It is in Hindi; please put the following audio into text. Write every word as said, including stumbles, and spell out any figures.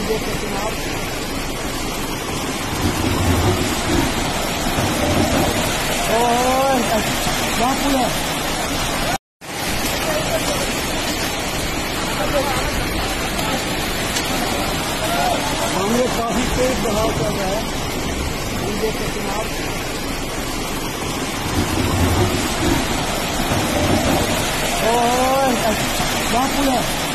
देख सकते हैं आप। और वहाँ पुल है, सामने काफी तेज बहाव चल रहा है, हम देख सकते हैं आप। और वहाँ पुल है।